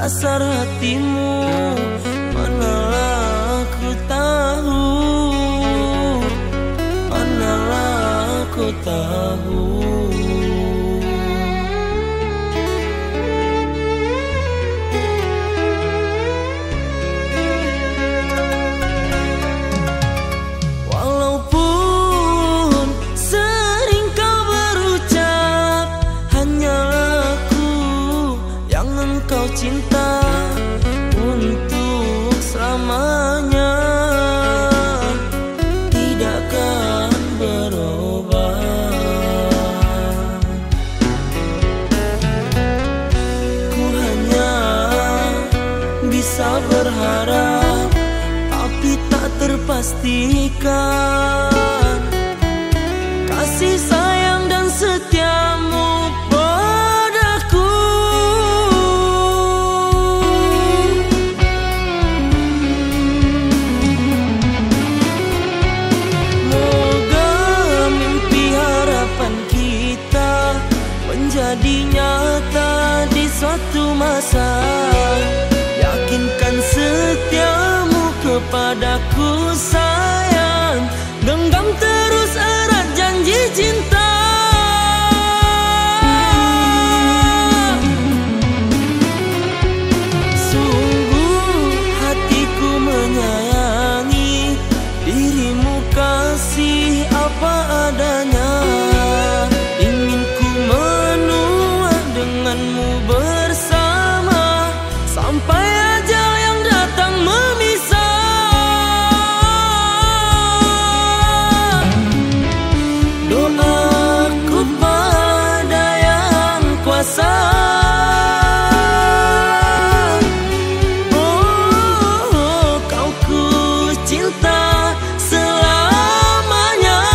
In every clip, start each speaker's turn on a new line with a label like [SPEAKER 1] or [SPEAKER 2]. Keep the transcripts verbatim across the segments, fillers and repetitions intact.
[SPEAKER 1] dasar hatimu. Manalah ku tahu, manalah ku tahu. Walaupun sering kau berucap hanyalah aku yang engkau cinta untuk selamanya, tidak akan berubah. Ku hanya bisa berharap, tapi tak terpastikan kasih sayang dan setiamu padaku. Moga mimpi harapan kita menjadi nyata di suatu masa. Yakinkan setiamu kepadaku sayang, genggam terus erat janji cinta. Sungguh hatiku menyayangi dirimu, kasih apa adanya. Ingin ku menua denganmu bersama sampai ajal yang datang memisah. Doaku pada yang kuasa, oh kau ku cinta selamanya.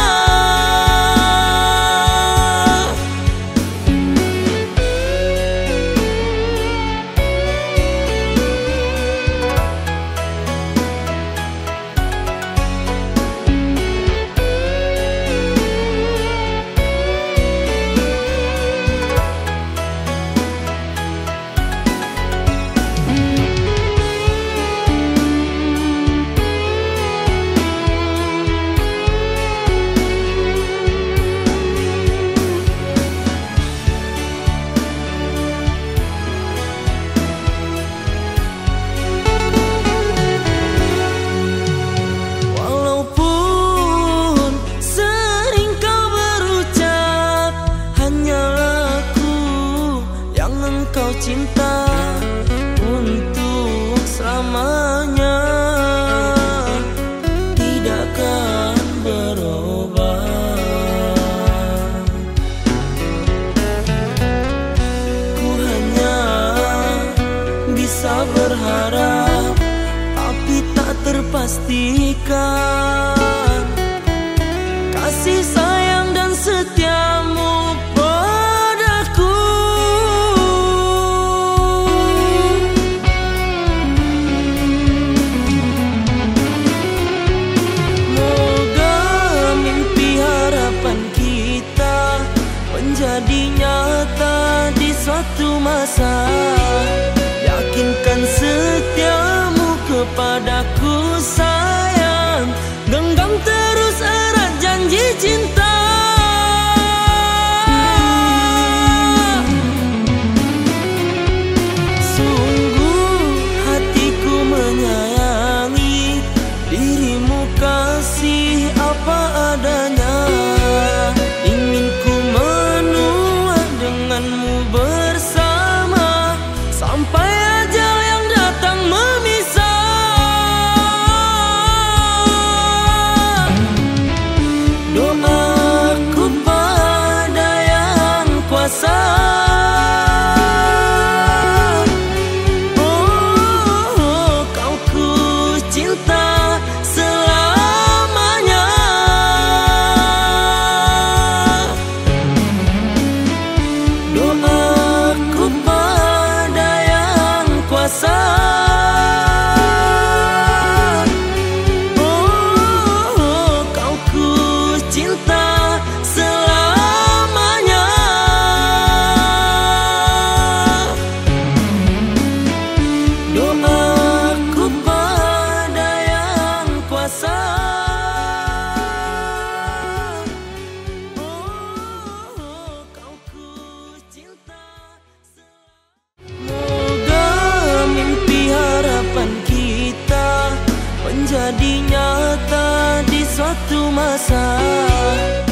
[SPEAKER 1] Walaupun sering kau berucap hanyalah aku yang engkau cinta untuk selamanya, tidak akan berubah. Ku hanya bisa berharap, tapi tak terpastikan kasih sayang dan setiamu padaku. Moga mimpi harapan kita menjadi nyata di suatu masa. Yakinkan setiamu kepadaku sayang, genggam terus erat janji cinta. Sungguh hatiku menyayangi dirimu, kasih apa adanya. Ingin ku menua denganmu bersama sampai ajal yang datang memisah. Doaku pada yang kuasa, oh kau ku cinta selamanya. menjadi nyata di suatu masa.